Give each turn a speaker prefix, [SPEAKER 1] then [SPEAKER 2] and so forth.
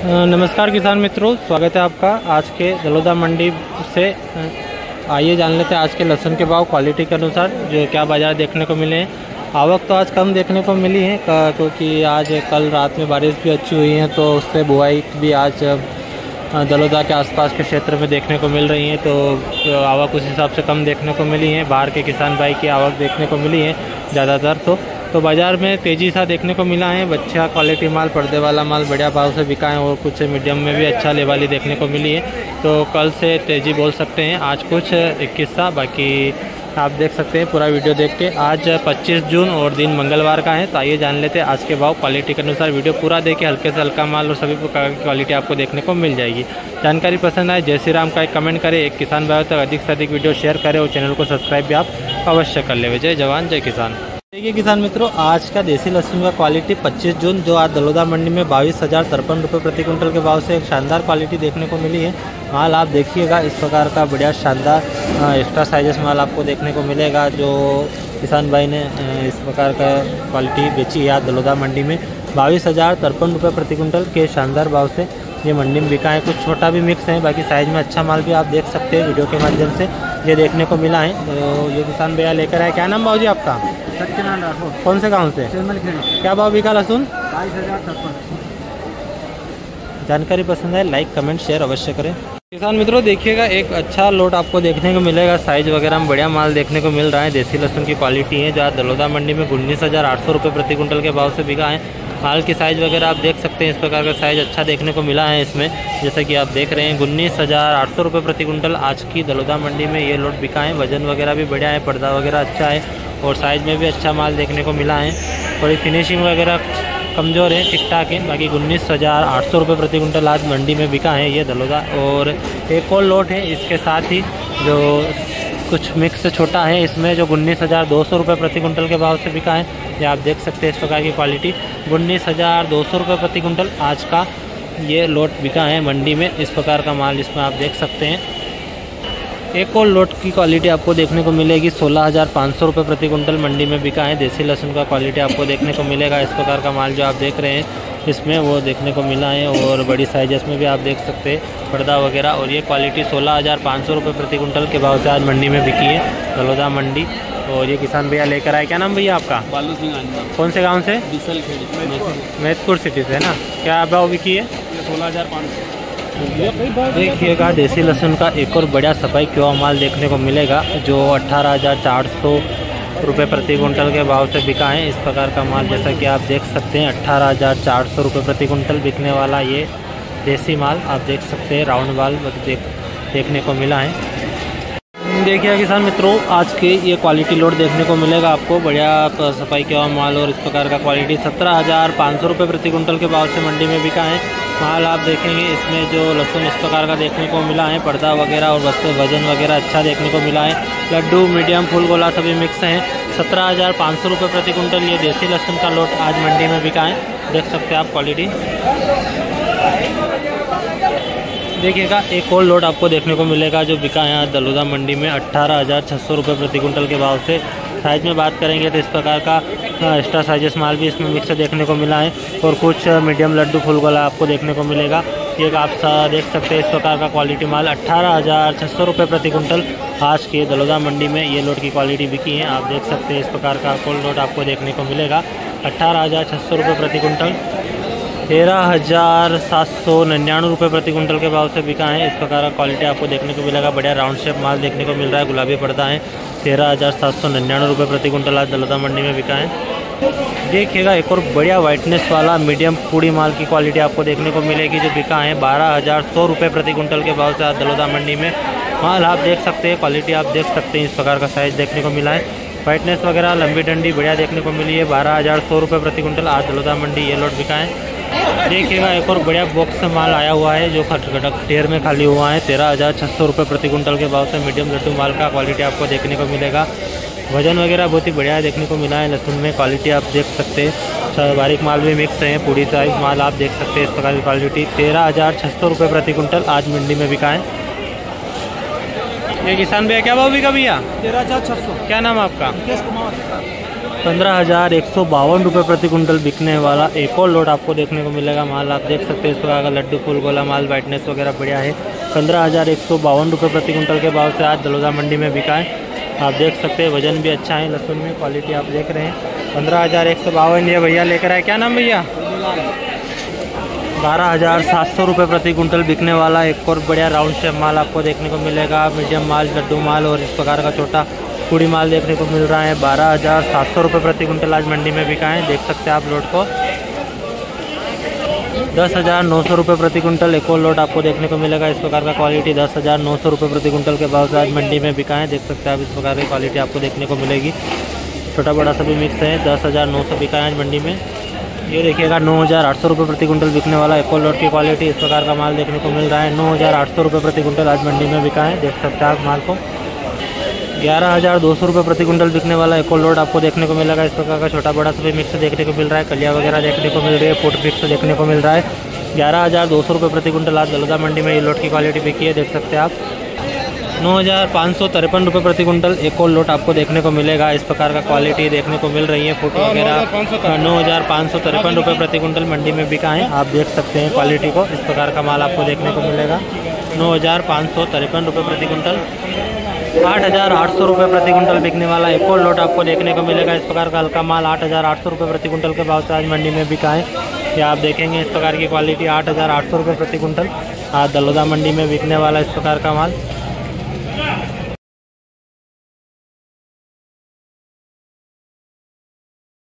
[SPEAKER 1] नमस्कार किसान मित्रों, स्वागत है आपका आज के दलोदा मंडी से। आइए जान लेते हैं आज के लहसुन के भाव क्वालिटी के अनुसार जो क्या बाज़ार देखने को मिले हैं। आवक तो आज कम देखने को मिली है क्योंकि आज कल रात में बारिश भी अच्छी हुई है, तो उससे बुआई भी आज दलोदा के आसपास के क्षेत्र में देखने को मिल रही है। तो आवक उस हिसाब से कम देखने को मिली है। बाहर के किसान भाई की आवक देखने को मिली है ज़्यादातर। तो बाज़ार में तेज़ी सा देखने को मिला है। अच्छा क्वालिटी माल, पर्दे वाला माल बढ़िया भाव से बिका है और कुछ मीडियम में भी अच्छा लेवाली देखने को मिली है। तो कल से तेज़ी बोल सकते हैं, आज कुछ 21 सा, बाकी आप देख सकते हैं पूरा वीडियो देख के। आज 25 जून और दिन मंगलवार का है। तो आइए जान लेते हैं आज के भाव क्वालिटी के अनुसार। वीडियो पूरा देखिए, हल्के से हल्का माल और सभी प्रकार की क्वालिटी आपको देखने को मिल जाएगी। जानकारी पसंद आए जय श्री राम का एक कमेंट करें, एक किसान भाई तक अधिक से अधिक वीडियो शेयर करें और चैनल को सब्सक्राइब भी आप अवश्य कर ले। जय जवान जय किसान। देखिए किसान मित्रों, आज का देसी लहसुन का क्वालिटी 25 जून जो आज दलोदा मंडी में 22,053 रुपये प्रति कुंटल के भाव से एक शानदार क्वालिटी देखने को मिली है। माल आप देखिएगा इस प्रकार का बढ़िया शानदार एक्स्ट्रा साइजेस माल आपको देखने को मिलेगा। जो किसान भाई ने इस प्रकार का क्वालिटी बेची है आज दलोदा मंडी में 22,053 रुपये प्रति कुंटल के शानदार भाव से ये मंडी में बिका है। कुछ छोटा भी मिक्स है, बाकी साइज़ में अच्छा माल भी आप देख सकते हैं। वीडियो के माध्यम से ये देखने को मिला है। तो ये किसान भैया लेकर आए। क्या नाम भाजी आपका?
[SPEAKER 2] सत्यनारायण राठौर।
[SPEAKER 1] कौन से गांव से? क्या भाव बिका लहसुन?
[SPEAKER 2] 22,053।
[SPEAKER 1] जानकारी पसंद है लाइक कमेंट शेयर अवश्य करें। किसान मित्रों देखिएगा, एक अच्छा लोट आपको देखने को मिलेगा। साइज वगैरह में बढ़िया माल देखने को मिल रहा है। देसी लहसुन की क्वालिटी है जो आज दलोदा मंडी में 19,800 रुपये प्रति कुंटल के भाव से बिका है। माल की साइज़ वगैरह आप देख सकते हैं, इस प्रकार का साइज़ अच्छा देखने को मिला है इसमें। जैसा कि आप देख रहे हैं 19,800 रुपये प्रति कुंटल आज की दलोदा मंडी में ये लोट बिका है। वजन वगैरह भी बढ़िया है, पर्दा वगैरह अच्छा है और साइज़ में भी अच्छा माल देखने को मिला है। थोड़ी फिनिशिंग वगैरह कमज़ोर है, ठीक ठाक है। बाकी 19,800 रुपये प्रति कुंटल आज मंडी में बिका है ये दलोदा। और एक और लोट है इसके साथ ही जो कुछ मिक्स छोटा है इसमें, जो 19,200 रुपये प्रति कुंटल के भाव से बिका है। ये आप देख सकते हैं इस प्रकार की क्वालिटी 19,200 रुपये प्रति कुंटल आज का ये लोट बिका है मंडी में। इस प्रकार का माल इसमें आप देख सकते हैं। एक और लोट की क्वालिटी आपको देखने को मिलेगी 16,500 रुपये प्रति कुंटल मंडी में बिका है। देसी लहसुन का क्वालिटी आपको देखने को मिलेगा। इस प्रकार का माल जो आप देख रहे हैं इसमें वो देखने को मिला है और बड़ी साइजेस में भी आप देख सकते हैं पर्दा वगैरह। और ये क्वालिटी 16,500 रुपये प्रति कुंटल के भाव से आज मंडी में बिकी है दलोदा मंडी। और ये किसान भैया लेकर आए। क्या नाम भैया आपका?
[SPEAKER 2] बालू सिंह आनंद।
[SPEAKER 1] कौन से गांव से?
[SPEAKER 2] बिसल खेड़ी,
[SPEAKER 1] मैथपुर सिटी से है ना। क्या भाव बिकी है?
[SPEAKER 2] 16,500।
[SPEAKER 1] देखिएगा देसी लहसुन का एक और बढ़िया सफाई क्यों माल देखने को मिलेगा जो 18,400 रुपये प्रति कुंटल के भाव से बिका है। इस प्रकार का माल जैसा कि आप देख सकते हैं 18,400 रुपये प्रति कुंटल बिकने वाला ये देसी माल आप देख सकते हैं। राउंड माल देखने को मिला है। देखिए किसान मित्रों, आज की ये क्वालिटी लोड देखने को मिलेगा आपको बढ़िया सफाई के माल और इस प्रकार का क्वालिटी 17,500 रुपये प्रति कुंटल के भाव से मंडी में बिका है। माल आप देखेंगे इसमें जो लहसुन इस प्रकार का देखने को मिला है, पर्दा वगैरह और वजन वगैरह अच्छा देखने को मिला है। लड्डू मीडियम फुल गोला सभी मिक्स हैं। 17,500 रुपये प्रति कुंटल ये देसी लहसुन का लोट आज मंडी में बिका है। देख सकते हैं आप क्वालिटी। देखिएगा एक और लोड आपको देखने को मिलेगा जो बिका है आज दलोदा मंडी में 18,600 रुपये प्रति कुंटल के भाव से। साइज़ में बात करेंगे तो इस प्रकार का एक्स्ट्रा साइजेस माल भी इसमें मिक्स देखने को मिला है और कुछ मीडियम लड्डू फुल गोला आपको देखने को मिलेगा। ये आप देख सकते हैं इस प्रकार का क्वालिटी माल 18,600 रुपये प्रति कुंटल आज के दलोदा मंडी में ये लोड की क्वालिटी बिकी है। आप देख सकते हैं इस प्रकार का कोल लोड आपको देखने को मिलेगा 18,600 रुपये प्रति कुंटल। 13,799 रुपये प्रति कुंटल के भाव से बिका है। इस प्रकार का क्वालिटी आपको देखने को मिलेगा। बढ़िया राउंड शेप माल देखने को मिल रहा है, गुलाबी पर्दा है। 13,799 रुपये प्रति कुंटल आज दलोदा मंडी में बिका है। देखिएगा एक और बढ़िया वाइटनेस वाला मीडियम पूड़ी माल की क्वालिटी आपको देखने को मिलेगी जो बिका है 12,100 रुपये प्रति कुंटल के भाव से आज दलोदा मंडी में। माल आप देख सकते हैं, क्वालिटी आप देख सकते हैं, इस प्रकार का साइज़ देखने को मिला है। वाइटनेस वगैरह लंबी डंडी बढ़िया देखने को मिली है। 12,100 रुपये प्रति कुंटल आज दलोदा मंडी ये लोट बिका है। देखिएगा एक और बढ़िया बॉक्स से माल आया हुआ है जो ढेर में खाली हुआ है। 13,600 रुपये प्रति कुंटल के भाव से मीडियम लड्डू माल का क्वालिटी आपको देखने को मिलेगा। वजन वगैरह बहुत ही बढ़िया देखने को मिला है। लहसुन में क्वालिटी आप देख सकते हैं, बारीक माल भी मिक्स है। पूरी साइज माल आप देख सकते हैं इस प्रकार की क्वालिटी 13,600 रुपये प्रति कुंटल आज मंडी में बिका है। ये किसान भैया क्या भाव बिका भैया?
[SPEAKER 2] 13,600।
[SPEAKER 1] क्या नाम आपका? 15,152 प्रति कुंटल बिकने वाला एक और लोट आपको देखने को मिलेगा। माल आप देख सकते हैं इस प्रकार का लड्डू फूल गोला माल, वाइटनेस वगैरह बढ़िया है। 15,152 प्रति कुंटल के भाव से आज दलोदा मंडी में बिका है। आप देख सकते हैं वजन भी अच्छा है लहसुन में, क्वालिटी आप देख रहे हैं। 15,152 ये भैया लेकर आए, क्या नाम भैया? 12,700 रुपये प्रति कुंटल बिकने वाला एक और बढ़िया राउंड शेप माल आपको देखने को मिलेगा। मीडियम माल, लड्डू माल और इस प्रकार का छोटा पूड़ी माल देखने को मिल रहा है। 12,700 रुपये प्रति कुंटल आज मंडी में बिका है, देख सकते हैं आप लोट को। 10,900 रुपये प्रति कुंटल एक और लोट आपको देखने को मिलेगा। इस प्रकार का क्वालिटी 10,900 रुपये प्रति कुंटल के भाव से आज मंडी में बिका है, देख सकते हैं आप इस प्रकार की क्वालिटी आपको देखने को मिलेगी। छोटा बड़ा सभी मिक्स है। 10,900 बिका है आज मंडी में। ये देखिएगा 9,800 रुपये प्रति कुंटल बिकने वाला एक और लोट की क्वालिटी, इस प्रकार का माल देखने को मिल रहा है। 9,800 रुपये प्रति कुंटल आज मंडी में बिका है, देख सकते हैं आप माल को। 11,200 रुपये प्रति कुंटल बिकने वाला एक और लोट आपको देखने को मिलेगा। इस प्रकार का छोटा बड़ा सभी मिक्स देखने को मिल रहा है। कलिया वगैरह देखने को मिल रही है, फुट फिक्स देखने को मिल रहा है। 11,200 रुपये प्रति कुंटल आज दलोदा मंडी में ये लोट की क्वालिटी बिकी है, देख सकते हैं आप। 9,553 रुपये प्रति कुंटल एक और लोट आपको देखने को मिलेगा। इस प्रकार का क्वालिटी देखने को मिल रही है, फुट वगैरह। 9,553 रुपये प्रति कुंटल मंडी में बिका है, आप देख सकते हैं क्वालिटी को। इस प्रकार का माल आपको देखने को मिलेगा। 9,553 रुपये प्रति कुंटल। 8,800 रुपये प्रति कुंटल बिकने वाला एक और लोट आपको देखने को मिलेगा। इस प्रकार का हल्का माल 8,800 रुपये प्रति कुंटल के भाव से आज मंडी में बिका है। या आप देखेंगे इस प्रकार की क्वालिटी 8,800 रुपये प्रति कुंटल आज दलोदा मंडी में बिकने वाला इस प्रकार का माल।